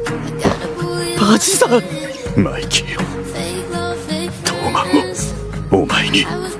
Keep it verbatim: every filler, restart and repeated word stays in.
バジさん、マイキーよ、トーマンをお前に。